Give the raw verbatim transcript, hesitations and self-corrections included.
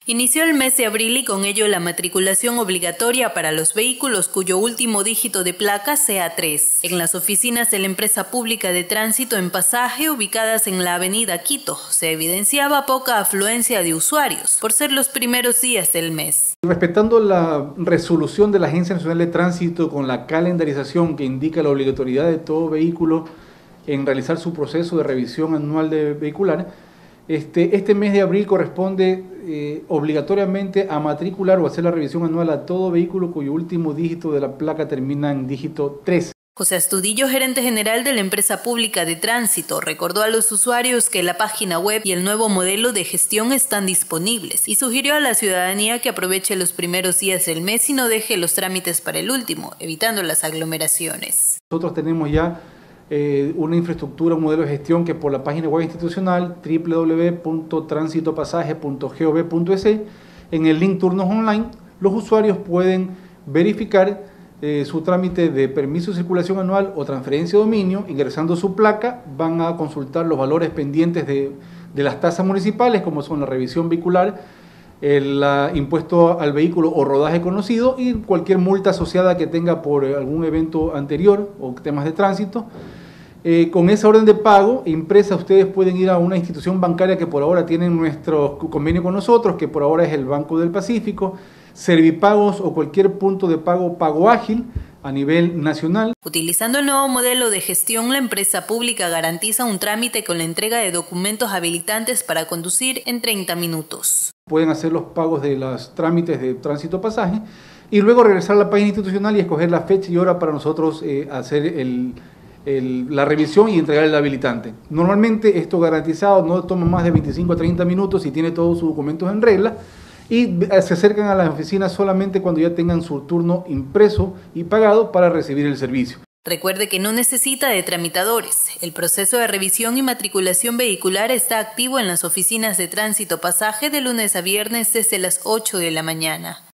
Inició el mes de abril y con ello la matriculación obligatoria para los vehículos cuyo último dígito de placa sea tres. En las oficinas de la empresa pública de tránsito en Pasaje, ubicadas en la avenida Quito, se evidenciaba poca afluencia de usuarios, por ser los primeros días del mes. Respetando la resolución de la Agencia Nacional de Tránsito con la calendarización que indica la obligatoriedad de todo vehículo en realizar su proceso de revisión anual de vehicular, Este, este mes de abril corresponde eh, obligatoriamente a matricular o hacer la revisión anual a todo vehículo cuyo último dígito de la placa termina en dígito tres. José Astudillo, gerente general de la empresa pública de tránsito, recordó a los usuarios que la página web y el nuevo modelo de gestión están disponibles y sugirió a la ciudadanía que aproveche los primeros días del mes y no deje los trámites para el último, evitando las aglomeraciones. Nosotros tenemos ya Eh, una infraestructura, un modelo de gestión que por la página web institucional w w w punto transitopasaje punto gov punto es en el link turnos online, los usuarios pueden verificar eh, su trámite de permiso de circulación anual o transferencia de dominio. Ingresando su placa van a consultar los valores pendientes de, de las tasas municipales, como son la revisión vehicular, el uh, impuesto al vehículo o rodaje conocido y cualquier multa asociada que tenga por algún evento anterior o temas de tránsito. Eh, con esa orden de pago impresa, ustedes pueden ir a una institución bancaria que por ahora tienen nuestro convenio con nosotros, que por ahora es el Banco del Pacífico, Servipagos o cualquier punto de pago Pago Ágil a nivel nacional. Utilizando el nuevo modelo de gestión, la empresa pública garantiza un trámite con la entrega de documentos habilitantes para conducir en treinta minutos. Pueden hacer los pagos de los trámites de tránsito pasaje y luego regresar a la página institucional y escoger la fecha y hora para nosotros eh, hacer el, el, la revisión y entregar el habilitante. Normalmente esto garantizado no toma más de veinticinco a treinta minutos y tiene todos sus documentos en regla, y se acercan a las oficinas solamente cuando ya tengan su turno impreso y pagado para recibir el servicio. Recuerde que no necesita de tramitadores. El proceso de revisión y matriculación vehicular está activo en las oficinas de Tránsito Pasaje de lunes a viernes desde las ocho de la mañana.